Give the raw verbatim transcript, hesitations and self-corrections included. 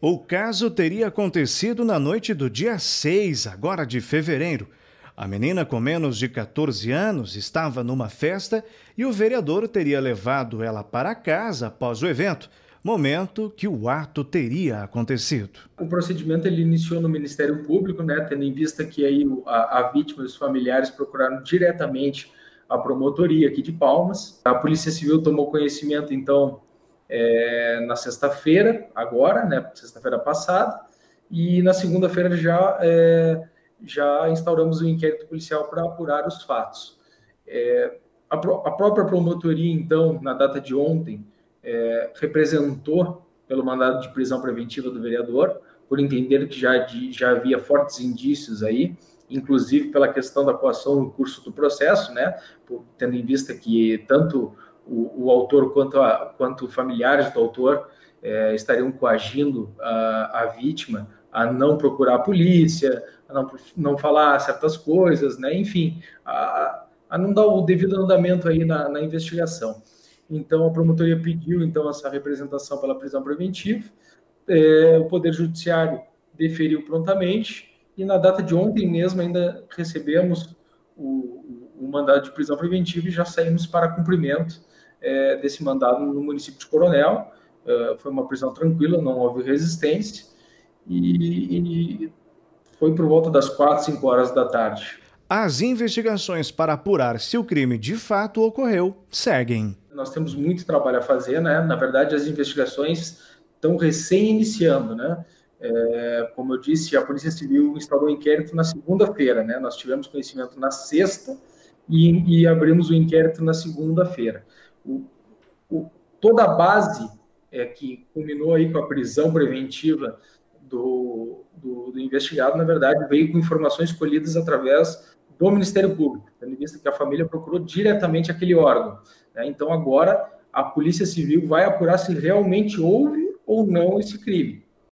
O caso teria acontecido na noite do dia seis, agora de fevereiro. A menina, com menos de quatorze anos, estava numa festa e o vereador teria levado ela para casa após o evento, momento que o ato teria acontecido. O procedimento ele iniciou no Ministério Público, né, tendo em vista que aí a, a vítima e os familiares procuraram diretamente a promotoria aqui de Palmas. A Polícia Civil tomou conhecimento, então, é, na sexta-feira, agora, né, sexta-feira passada, e na segunda-feira já, é, já instauramos o um inquérito policial para apurar os fatos. É, a, a própria promotoria, então, na data de ontem, é, representou pelo mandado de prisão preventiva do vereador, por entender que já, de, já havia fortes indícios aí, inclusive pela questão da coação no curso do processo, né, por, tendo em vista que tanto o, o autor quanto, a, quanto familiares do autor é, estariam coagindo a, a vítima a não procurar a polícia, a não, não falar certas coisas, né, enfim, a, a não dar o devido andamento aí na, na investigação. Então, a promotoria pediu, então, essa representação pela prisão preventiva, é, o Poder Judiciário deferiu prontamente, e na data de ontem mesmo ainda recebemos o, o mandado de prisão preventiva e já saímos para cumprimento é, desse mandado no município de Coronel. É, foi uma prisão tranquila, não houve resistência, e, e foi por volta das quatro, cinco horas da tarde. As investigações para apurar se o crime de fato ocorreu seguem. Nós temos muito trabalho a fazer, né? Na verdade, as investigações estão recém-iniciando, né? É, como eu disse, a Polícia Civil instaurou o inquérito na segunda-feira, né? Nós tivemos conhecimento na sexta e, e abrimos o inquérito na segunda-feira. O, o, toda a base é, que culminou aí com a prisão preventiva do, do, do investigado, na verdade, veio com informações colhidas através do Ministério Público, tendo em vista que a família procurou diretamente aquele órgão. Então, agora, a Polícia Civil vai apurar se realmente houve ou não esse crime.